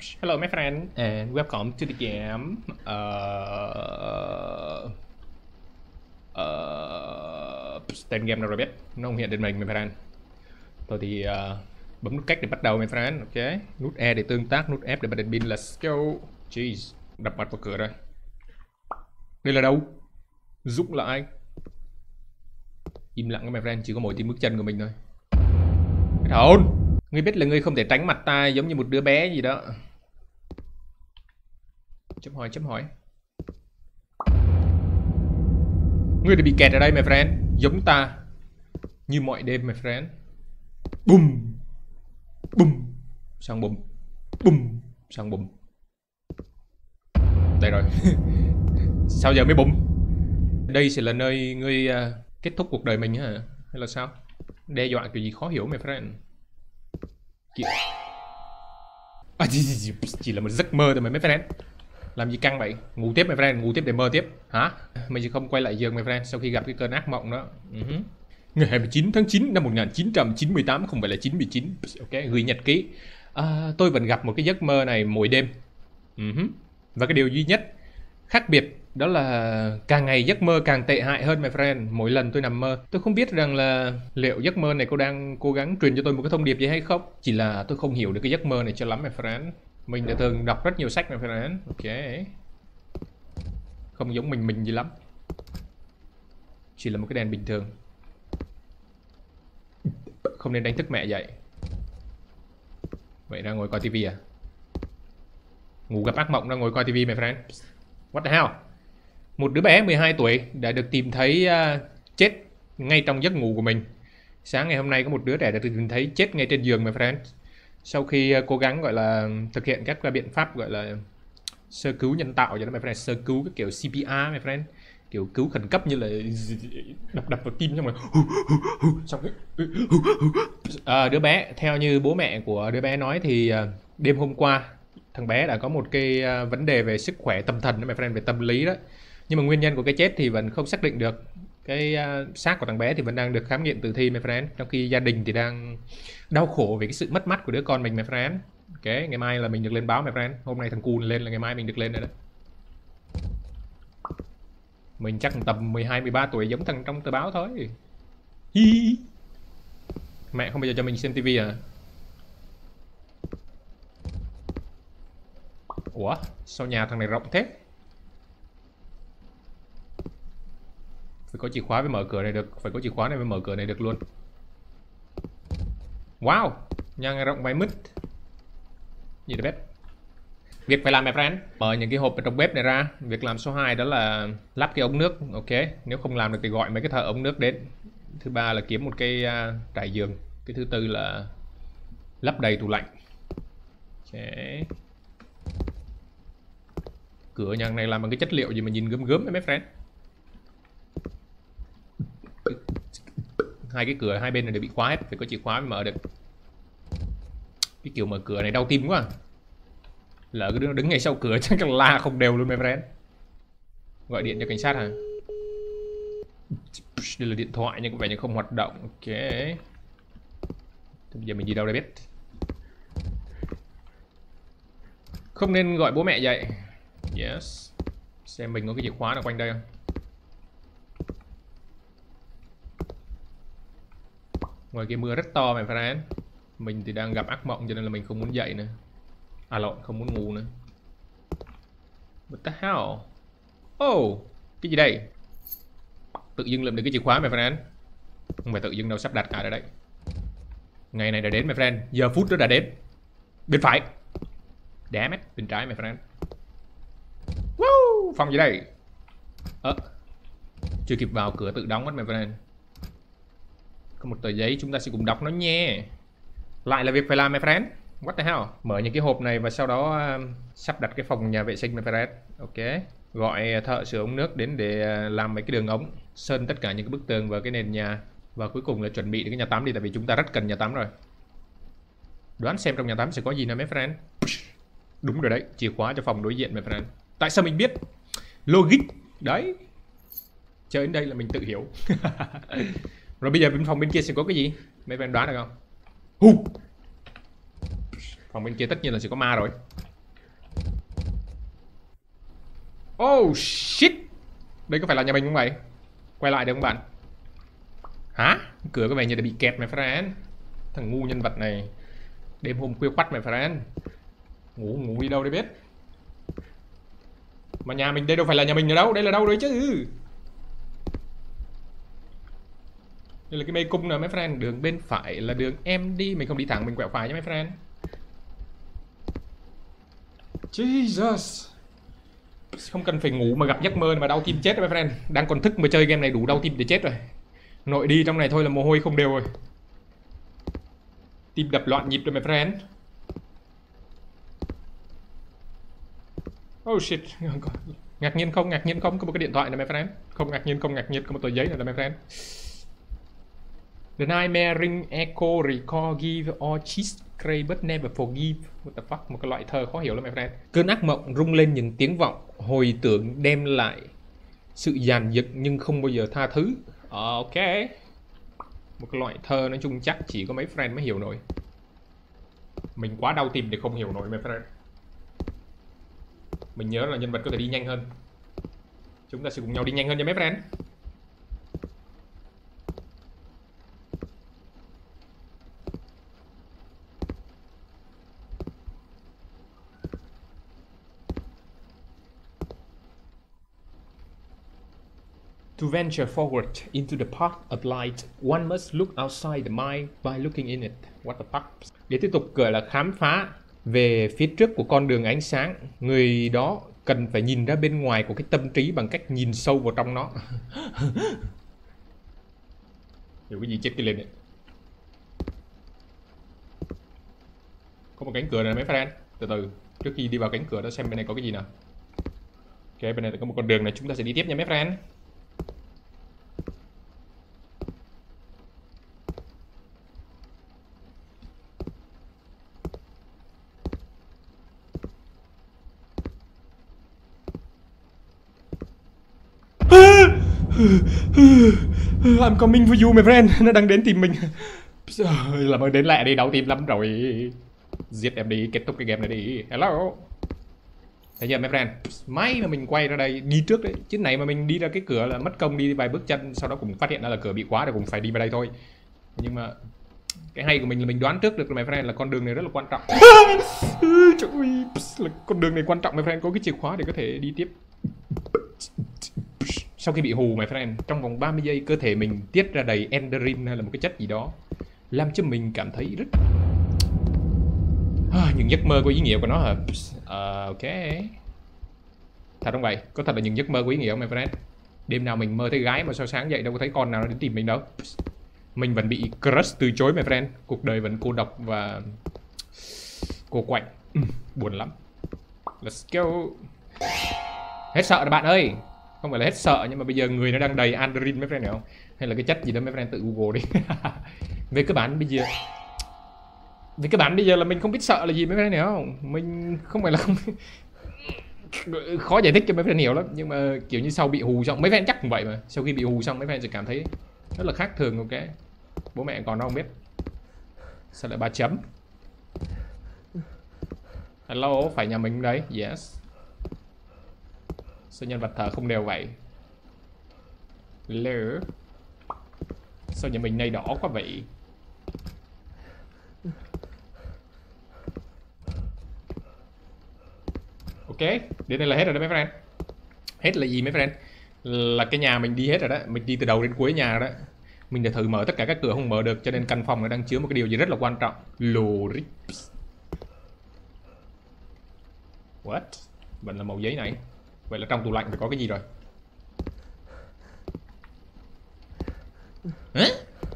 Hello, my friend, and welcome to the game. Tên game nào rồi biết, nó không hiện lên mình, my friend. Tôi thì bấm nút cách để bắt đầu, my friend. Ok, nút E để tương tác, nút F để bật đèn pin. Let's go. Jeez, đập mặt vào cửa rồi. Đây là đâu? Dũng là ai? Im lặng, my friend, chỉ có mỗi tiếng bước chân của mình thôi. Hồn, ngươi biết là ngươi không thể tránh mặt ta giống như một đứa bé gì đó. Chấm hỏi. Ngươi đã bị kẹt ở đây, my friend. Giống ta. Như mọi đêm, my friend. Bùm. Bùm. Sang bùm. Bùm. Sang bùm. Đây rồi. Sao giờ mới bùm? Đây sẽ là nơi ngươi kết thúc cuộc đời mình hả? Hay là sao? Đe dọa kiểu gì khó hiểu, my friend. Chỉ là một giấc mơ thôi mà, my friend. Làm gì căng vậy? Ngủ tiếp, my friend, ngủ tiếp để mơ tiếp. Hả? Mình sẽ không quay lại giường, my friend, sau khi gặp cái cơn ác mộng đó. Ngày 29 tháng 9 năm 1998, không phải là 99. Ok, gửi nhật ký. Tôi vẫn gặp một cái giấc mơ này mỗi đêm. Và cái điều duy nhất khác biệt đó là càng ngày giấc mơ càng tệ hại hơn, my friend. Mỗi lần tôi nằm mơ, tôi không biết rằng là liệu giấc mơ này cô đang cố gắng truyền cho tôi một cái thông điệp gì hay không. Chỉ là tôi không hiểu được cái giấc mơ này cho lắm, my friend. Mình đã từng đọc rất nhiều sách, my friend. Ok, không giống mình gì lắm. Chỉ là một cái đèn bình thường. Không nên đánh thức mẹ dậy. Vậy ra ngồi coi tivi à? Ngủ gặp ác mộng ra ngồi coi tivi, my friend. What the hell? Một đứa bé 12 tuổi đã được tìm thấy chết ngay trong giấc ngủ của mình. Sáng ngày hôm nay có một đứa trẻ đã được tìm thấy chết ngay trên giường, my friend. Sau khi cố gắng gọi là thực hiện các biện pháp gọi là sơ cứu nhân tạo cho nó, my friend. Sơ cứu cái kiểu CPR, my friend. Kiểu cứu khẩn cấp như là đập vào tim xong rồi. Xong cái đứa bé, theo như bố mẹ của đứa bé nói thì đêm hôm qua thằng bé đã có một cái vấn đề về sức khỏe tâm thần đó, my friend, về tâm lý đó. Nhưng mà nguyên nhân của cái chết thì vẫn không xác định được. Cái xác của thằng bé thì vẫn đang được khám nghiệm tử thi, my friend. Trong khi gia đình thì đang đau khổ về cái sự mất mát của đứa con mình, my friend. Ok, ngày mai là mình được lên báo, my friend. Hôm nay thằng cu lên là ngày mai mình được lên rồi đó. Mình chắc tầm 12-13 tuổi giống thằng trong tờ báo thôi. Hi. Mẹ không bao giờ cho mình xem tivi à? Ủa, sao nhà thằng này rộng thế? Phải có chìa khóa mới mở cửa này được. Phải có chìa khóa này mới mở cửa này được luôn. Wow, nhà này rộng vài mít. Gì đó bếp. Việc phải làm, my friend, mở những cái hộp ở trong bếp này ra. Việc làm số 2 đó là lắp cái ống nước. Ok, nếu không làm được thì gọi mấy cái thợ ống nước đến. Thứ ba là kiếm một cái trải giường. Cái thứ tư là lắp đầy tủ lạnh. Ok. Cửa nhà này làm bằng cái chất liệu gì mà nhìn gớm gớm, my friend. Hai cái cửa hai bên này đều bị khóa hết, phải có chìa khóa mới mở được. Cái kiểu mở cửa này đau tim quá. Lỡ cái đứa đứng ngay sau cửa chắc là la không đều luôn, my friend. Gọi điện cho cảnh sát hả? Đây là điện thoại nhưng có vẻ như không hoạt động. Ok. Thế bây giờ mình đi đâu đây biết? Không nên gọi bố mẹ dậy. Yes. Xem mình có cái chìa khóa nào quanh đây không? Ngoài kia mưa rất to, my friend. Mình thì đang gặp ác mộng cho nên là mình không muốn dậy nữa. À lộn, không muốn ngủ nữa. What the hell? Oh, cái gì đây? Tự dưng làm được cái chìa khóa, my friend. Không phải tự dưng đâu, sắp đặt cả rồi đấy. Ngày này đã đến, my friend. Giờ phút đó đã đến. Bên phải. Damn it, bên trái, my friend. Woo, phòng gì đây? Chưa kịp vào, cửa tự đóng mất, my friend. Có một tờ giấy, chúng ta sẽ cùng đọc nó nhé. Lại là việc phải làm, my friend. What the hell? Mở những cái hộp này và sau đó sắp đặt cái phòng nhà vệ sinh, my friend. Ok. Gọi thợ sửa ống nước đến để làm mấy cái đường ống, sơn tất cả những cái bức tường và cái nền nhà. Và cuối cùng là chuẩn bị cái nhà tắm đi, tại vì chúng ta rất cần nhà tắm rồi. Đoán xem trong nhà tắm sẽ có gì nào, my friend. Đúng rồi đấy, chìa khóa cho phòng đối diện, my friend. Tại sao mình biết? Logic. Đấy. Chơi đến đây là mình tự hiểu. Rồi bây giờ bên phòng bên kia sẽ có cái gì? Mấy bạn đoán được không? Phòng bên kia tất nhiên là sẽ có ma rồi. Oh shit. Đây có phải là nhà mình không vậy? Quay lại được không bạn? Hả? Cửa có vẻ như đã bị kẹt mày friend. Thằng ngu nhân vật này. Đêm hôm khuya khoắt mày friend. Ngủ đi đâu để biết. Mà nhà mình đây đâu phải là nhà mình ở đâu. Đây là đâu đấy chứ. Đây là cái mê cung nè mấy friend. Đường bên phải là đường em đi. Mình không đi thẳng, mình quẹo phải nha mấy friend. Jesus. Không cần phải ngủ mà gặp giấc mơ mà đau tim chết rồi mấy friend. Đang còn thức mà chơi game này đủ đau tim để chết rồi. Nội đi trong này thôi là mồ hôi không đều rồi. Tim đập loạn nhịp rồi mấy friend. Oh shit. Ngạc nhiên không? Ngạc nhiên không? Có một cái điện thoại này mấy friend. Không ngạc nhiên, không ngạc nhiên. Có một tờ giấy này mấy friend. The nightmare ring echo recall give all cheese cray but never forgive. What the fuck? Một cái loại thơ khó hiểu lắm mấy friend. Cơn ác mộng rung lên những tiếng vọng hồi tưởng đem lại sự dàn dựng nhưng không bao giờ tha thứ. Ok. Một cái loại thơ nói chung chắc chỉ có mấy friend mới hiểu nổi. Mình quá đau tim để không hiểu nổi mấy friend. Mình nhớ là nhân vật có thể đi nhanh hơn. Chúng ta sẽ cùng nhau đi nhanh hơn nha mấy friend. To venture forward into the path of light, one must look outside the mind by looking in it. What the fuck? Để tiếp tục gọi là khám phá về phía trước của con đường ánh sáng, người đó cần phải nhìn ra bên ngoài của cái tâm trí bằng cách nhìn sâu vào trong nó. Hiểu cái gì chết cái lên này. Có một cánh cửa này mấy friend. Từ từ, trước khi đi vào cánh cửa đó xem bên này có cái gì nào. Ok, bên này có một con đường này, chúng ta sẽ đi tiếp nha mấy friend. I'm coming for you my friend. Nó đang đến tìm mình. Làm ơn đến lẹ đi, đau tim lắm rồi. Giết em đi, kết thúc cái game này đi. Hello. Thấy chưa mấy friend? May mà mình quay ra đây, đi trước đấy. Chứ này mà mình đi ra cái cửa là mất công đi vài bước chân. Sau đó cũng phát hiện ra là cửa bị khóa, rồi cũng phải đi vào đây thôi. Nhưng mà cái hay của mình là mình đoán trước được my friend là con đường này rất là quan trọng. Trời ơi, là con đường này quan trọng my friend, có cái chìa khóa để có thể đi tiếp. Sau khi bị hù my friend, trong vòng 30 giây cơ thể mình tiết ra đầy enderin hay là một cái chất gì đó làm cho mình cảm thấy rất những giấc mơ có ý nghĩa của nó hả? Ok. Thật không vậy? Có thật là những giấc mơ có ý nghĩa không my friend? Đêm nào mình mơ thấy gái mà sao sáng dậy đâu có thấy con nào đến tìm mình đâu. Mình vẫn bị crush từ chối my friend. Cuộc đời vẫn cô độc và cô quạnh. Buồn lắm. Let's go. Hết sợ rồi bạn ơi. Không phải là hết sợ, nhưng mà bây giờ người nó đang đầy adrenaline mấy friend hiểu không? Hay là cái chất gì đó mấy friend tự Google đi. Về cơ bản bây giờ là mình không biết sợ là gì mấy friend hiểu không? Mình không phải là không khó giải thích cho mấy friend hiểu lắm, nhưng mà kiểu như sau bị hù xong mấy friend chắc cũng vậy mà. Sau khi bị hù xong mấy friend sẽ cảm thấy rất là khác thường. Ok. Bố mẹ còn đâu không biết. Sao lại 3 chấm? Hello, phải nhà mình đấy. Yes. Sao nhân vật thở không đều vậy? Lỡ. Sao nhà mình này đỏ quá vậy? Ok, đến đây là hết rồi đó mấy friend. Hết là gì mấy friend? Là cái nhà mình đi hết rồi đó. Mình đi từ đầu đến cuối nhà đó. Mình đã thử mở tất cả các cửa không mở được, cho nên căn phòng nó đang chứa một cái điều gì rất là quan trọng. Lorips. What? Vẫn là màu giấy này. Vậy là trong tủ lạnh phải có cái gì rồi. Hả?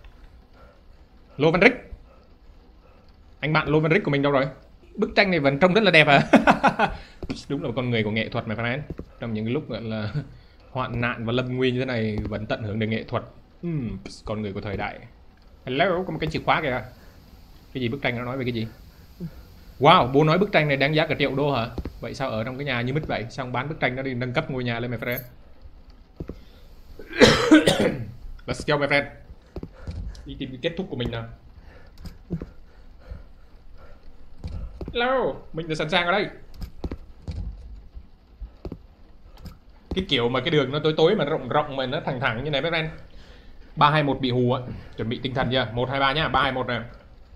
Lô Văn Rích. Anh bạn Lô Văn Rích của mình đâu rồi? Bức tranh này vẫn trông rất là đẹp à? Đúng là một con người của nghệ thuật mà friend. Trong những lúc gọi là hoạn nạn và lâm nguy như thế này vẫn tận hưởng được nghệ thuật. Con người của thời đại. Hello, có một cái chìa khóa kìa. Cái gì bức tranh nó nói về cái gì? Wow, bố nói bức tranh này đáng giá cả $1 triệu hả? Vậy sao ở trong cái nhà như mít vậy? Xong bán bức tranh nó đi nâng cấp ngôi nhà lên my friend. Let's go my friend. Đi tìm cái kết thúc của mình nào. Hello, mình đã sẵn sàng ở đây. Cái kiểu mà cái đường nó tối tối mà rộng rộng mà nó thẳng thẳng như này mấy friend. 3 2 1 bị hù á. Chuẩn bị tinh thần chưa? 1 2 3 nhá. 3 2 1 nè.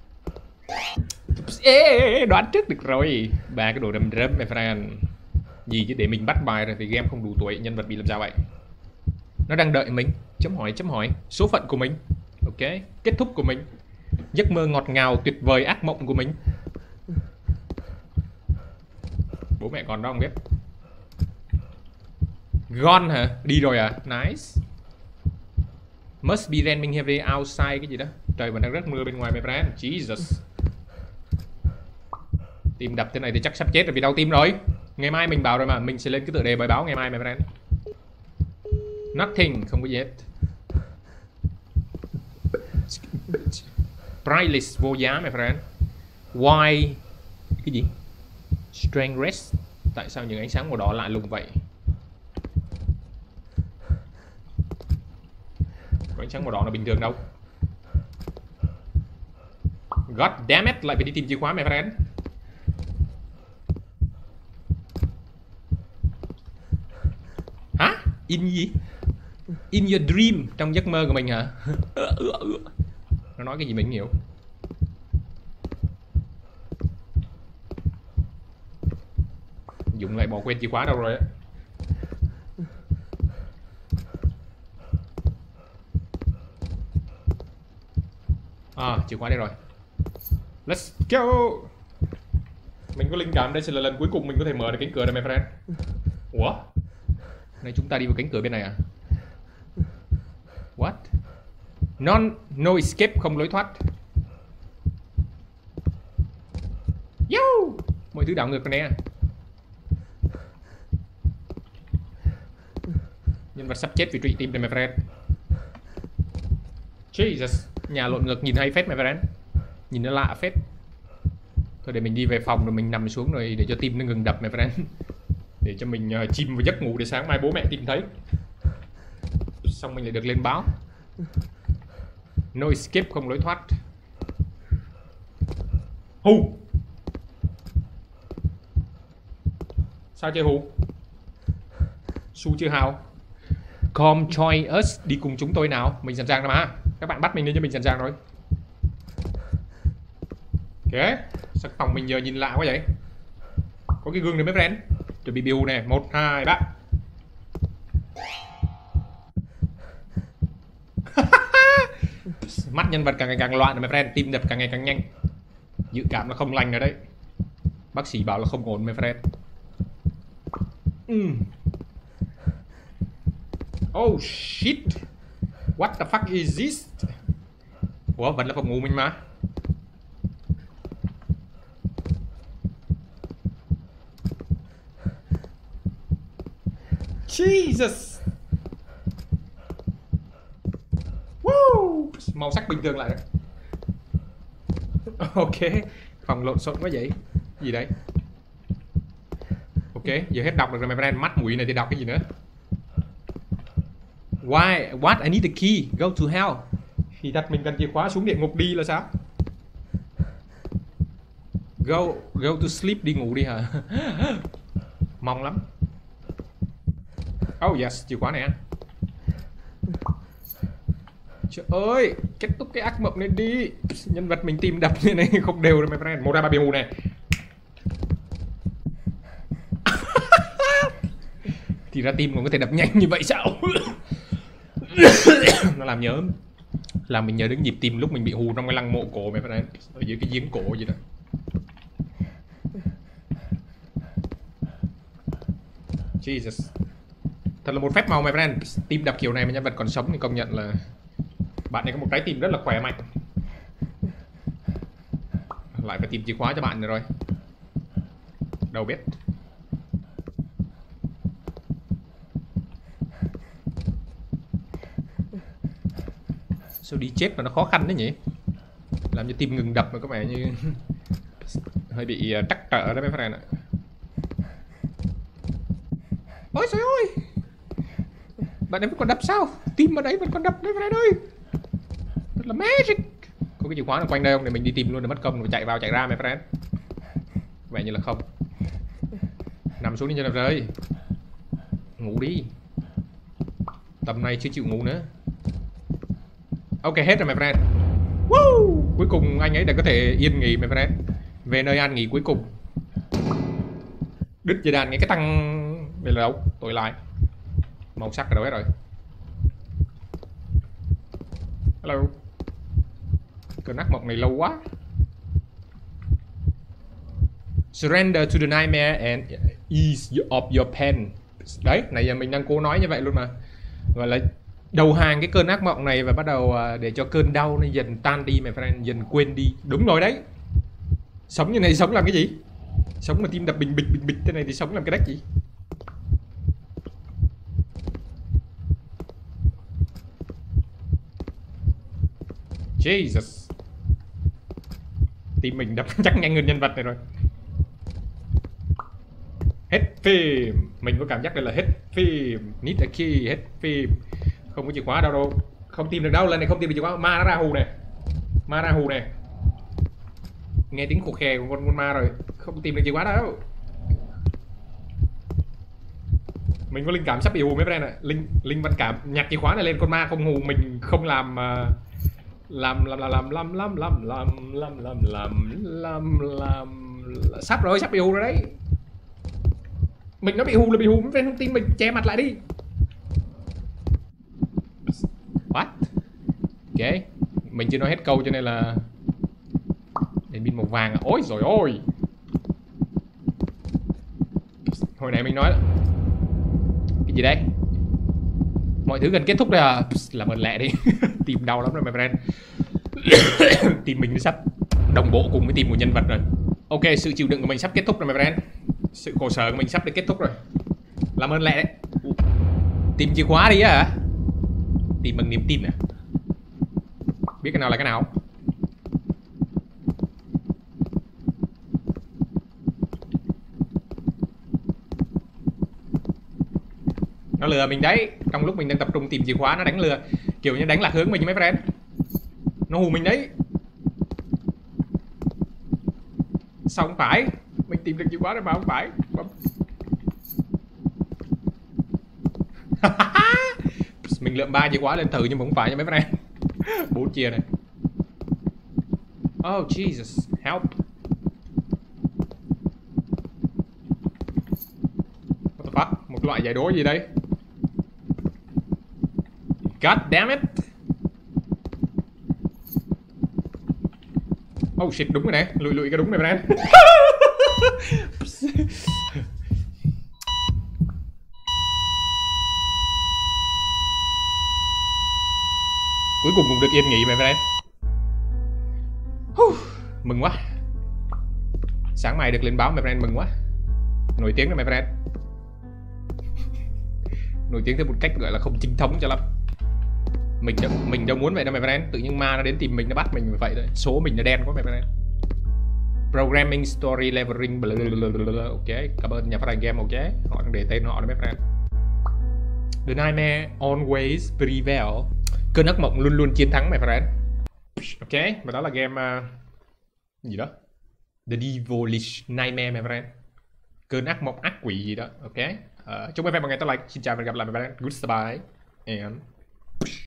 Ê, đoán trước được rồi. Ba cái đồ rầm rầm my friend. Gì chứ để mình bắt bài rồi thì game không đủ tuổi, nhân vật bị làm sao vậy? Nó đang đợi mình. Chấm hỏi. Số phận của mình. Ok, kết thúc của mình. Giấc mơ ngọt ngào tuyệt vời ác mộng của mình. Bố mẹ còn đó không biết. Gone hả? Đi rồi à? Nice. Must be raining heavy outside cái gì đó. Trời vẫn đang rất mưa bên ngoài my friend. Jesus. Tim đập thế này thì chắc sắp chết rồi vì đau tim rồi. Ngày mai mình bảo rồi mà, mình sẽ lên cái tựa đề bài báo ngày mai my friend. Nothing, không có gì hết. Priceless, vô giá my friend. Why? Cái gì? Strength rest. Tại sao những ánh sáng màu đỏ lạ lùng vậy? Có ánh sáng màu đỏ là bình thường đâu. God damn it, lại phải đi tìm chìa khóa my friend. Hả? In gì? In your dream, trong giấc mơ của mình hả? Nó nói cái gì mình không hiểu. Dũng lại bỏ quên chìa khóa đâu rồi á. À, chìa khóa đây rồi. Let's go. Mình có linh cảm đây sẽ là lần cuối cùng mình có thể mở được cánh cửa này my friend. Ủa? Này chúng ta đi vào cánh cửa bên này à? What? No escape, không lối thoát. Yo! Mọi thứ đảo ngược rồi nè. Nhân vật sắp chết vì trụy tim này my friend. Jesus. Nhà lộn ngược nhìn hay phết my friend. Nhìn nó lạ phết. Thôi để mình đi về phòng rồi mình nằm xuống rồi để cho tim nó ngừng đập my friend. Để cho mình chìm vào giấc ngủ để sáng mai bố mẹ tìm thấy. Xong mình lại được lên báo. No escape, không lối thoát. Hù. Sao chơi hù? Su chưa hào. Come join us, đi cùng chúng tôi nào. Mình sẵn sàng rồi mà. Các bạn bắt mình lên cho mình sẵn sàng rồi. Ok. Sao phòng mình giờ nhìn lạ quá vậy? Có cái gương này mấy friend. Chuẩn bị biểu nè. 1 2 3. Mắt nhân vật càng ngày càng loạn rồi my friend. Tim đập càng ngày càng nhanh. Dự cảm nó không lành rồi đấy. Bác sĩ bảo là không ổn my friend. Oh shit. What the fuck is this? Ủa vẫn là phòng ngủ mình mà. Jesus. Woo. Màu sắc bình thường lại rồi. Ok. Phòng lộn xộn quá vậy. Gì đấy? Ok, giờ hết đọc được rồi my friend. Mắt mũi này thì đọc cái gì nữa? Why? What? I need the key. Go to hell. Thì đặt mình cần chìa khóa xuống địa ngục đi là sao? Go to sleep, đi ngủ đi hả? Mong lắm. Oh yes, chìa khóa này. Trời ơi, kết thúc cái ác mộng này đi. Nhân vật mình tìm đập như này không đều rồi my friend. 1 2 3 biểu hù này. Thì ra tim còn có thể đập nhanh như vậy sao? Nó làm mình nhớ đến nhịp tim lúc mình bị hù trong cái lăng mộ cổ mày phải ở dưới cái giếng cổ vậy đó. Jesus. Thật là một phép màu mày friend. Tim đập kiểu này mà nhân vật còn sống thì công nhận là bạn này có một trái tim rất là khỏe mạnh. Lại phải tìm chìa khóa cho bạn rồi. Đâu biết. Sao đi chết mà nó khó khăn đấy nhỉ? Làm cho tim ngừng đập mà có vẻ như hơi bị trắc trở đó mấy friend ạ. Ôi trời ơi, bạn ấy vẫn còn đập sao? Tim ở đấy vẫn còn đập đấy friend ơi. Thật là magic. Có cái chìa khóa nào quanh đây không để mình đi tìm luôn để mất công rồi chạy vào chạy ra mấy friend? Vẻ như là không. Nằm xuống đi cho đẹp rơi. Ngủ đi. Tầm này chưa chịu ngủ nữa. Ok, hết rồi my friend. Woo! Cuối cùng anh ấy đã có thể yên nghỉ my friend. Về nơi an nghỉ cuối cùng. Đứt dây đàn nghe cái tăng. Đây là đâu? Tôi lại. Màu sắc ở đâu hết rồi? Hello. Cơn ác mộng này lâu quá. Surrender to the nightmare and ease of your pain. Đấy, nãy giờ mình đang cố nói như vậy luôn mà. Gọi là đầu hàng cái cơn ác mộng này và bắt đầu để cho cơn đau nó dần tan đi my friend, dần quên đi. Đúng rồi đấy. Sống như này sống làm cái gì? Sống mà tim đập bình bịch thế này thì sống làm cái đách gì? Jesus. Tim mình đập chắc nhanh hơn nhân vật này rồi. Hết phim. Mình có cảm giác đây là hết phim. Need a key. Hết phim. Không có chìa khóa đâu đâu. Không tìm được đâu. Lần này không tìm được chìa khóa. Ma nó ra hù này. Ma ra hù này. Nghe tiếng khò khè của con ma rồi. Không tìm được chìa khóa đâu. Mình có linh cảm sắp bị hù mấy friend ạ. Linh văn cảm nhặt chìa khóa này lên con ma không hù mình không làm sắp rồi, sắp bị hù rồi đấy. Mình nó bị hù là bị hù, mấy friend không tin mình che mặt lại đi. What? Ok, mình chưa nói hết câu cho nên là đèn pin màu vàng. Ôi rồi ôi. Hồi nãy mình nói cái gì đấy? Mọi thứ gần kết thúc rồi à? Làm ơn lẹ đi. Tim đau lắm rồi my friend. Tim mình sắp đồng bộ cùng với tim của nhân vật rồi. Ok, sự chịu đựng của mình sắp kết thúc rồi my friend. Sự khổ sở của mình sắp được kết thúc rồi. Làm ơn lẹ đấy. Tìm chìa khóa đi á hả? Tìm bằng niềm tin à? Biết cái nào là cái nào? Nó lừa mình đấy. Trong lúc mình đang tập trung tìm chìa khóa nó đánh lừa. Kiểu như đánh lạc hướng mình mấy friend. Nó hù mình đấy. Sao không phải? Mình tìm được chìa khóa rồi mà không phải. Mình lượm 3 chìa khóa lên thử nhưng mà không phải nha mấy friend. 4 chìa này. Oh Jesus, help. What the fuck? Một loại giải đố gì đây? God damn it. Oh shit, đúng rồi nè. Lùi cái đúng này friend. Cuối cùng cũng được yên nghỉ my friend. Mừng quá. Sáng mai được lên báo my friend, mừng quá. Nổi tiếng rồi my friend. Nổi tiếng theo một cách gọi là không chính thống cho lắm. Mình đâu muốn vậy đâu my friend. Tự nhiên ma nó đến tìm mình, nó bắt mình vậy thôi. Số mình nó đen quá my friend. Programming, story, leveling, ok. Cảm ơn nhà phát hành game, ok. Họ đang để tên họ đó my friend. The nightmare always prevail. Cơn ác mộng luôn luôn chiến thắng my friend. Ok, và đó là game gì đó? The Devilish Nightmare my friend. Cơn ác mộng ác quỷ gì đó, ok. Chúc mấy friend một ngày tốt lành. Xin chào và hẹn gặp lại my friend. Goodbye and